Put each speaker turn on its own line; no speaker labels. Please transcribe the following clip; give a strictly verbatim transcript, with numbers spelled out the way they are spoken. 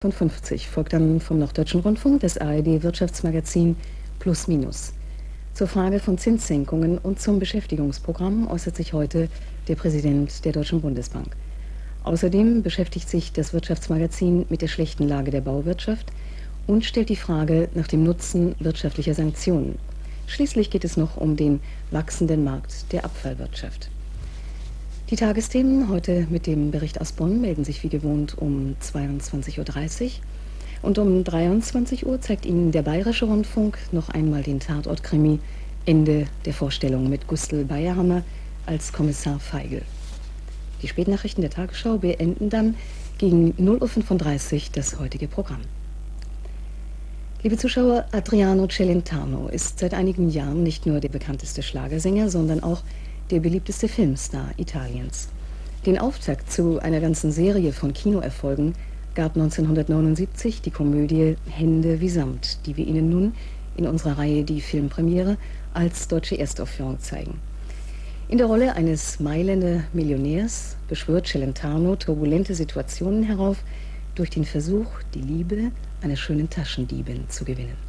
fünfzig folgt dann vom Norddeutschen Rundfunk das A R D-Wirtschaftsmagazin Plus Minus. Zur Frage von Zinssenkungen und zum Beschäftigungsprogramm äußert sich heute der Präsident der Deutschen Bundesbank. Außerdem beschäftigt sich das Wirtschaftsmagazin mit der schlechten Lage der Bauwirtschaft und stellt die Frage nach dem Nutzen wirtschaftlicher Sanktionen. Schließlich geht es noch um den wachsenden Markt der Abfallwirtschaft. Die Tagesthemen heute mit dem Bericht aus Bonn melden sich wie gewohnt um zweiundzwanzig Uhr dreißig und um dreiundzwanzig Uhr zeigt Ihnen der Bayerische Rundfunk noch einmal den Tatort-Krimi Ende der Vorstellung mit Gustl Bayerhammer als Kommissar Feigl. Die Spätnachrichten der Tagesschau beenden dann gegen null Uhr fünfunddreißig das heutige Programm. Liebe Zuschauer, Adriano Celentano ist seit einigen Jahren nicht nur der bekannteste Schlagersänger, sondern auch der beliebteste Filmstar Italiens. Den Auftakt zu einer ganzen Serie von Kinoerfolgen gab neunzehnhundertneunundsiebzig die Komödie Hände wie Samt, die wir Ihnen nun in unserer Reihe Die Filmpremiere als deutsche Erstaufführung zeigen. In der Rolle eines Mailänder Millionärs beschwört Celentano turbulente Situationen herauf, durch den Versuch, die Liebe einer schönen Taschendiebin zu gewinnen.